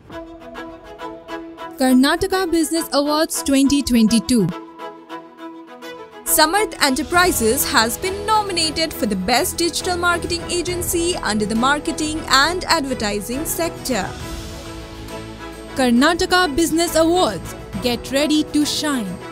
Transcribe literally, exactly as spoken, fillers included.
Karnataka Business Awards twenty twenty-two. Samarth Enterprises has been nominated for the Best Digital Marketing Agency under the Marketing and Advertising sector. Karnataka Business Awards. Get ready to shine.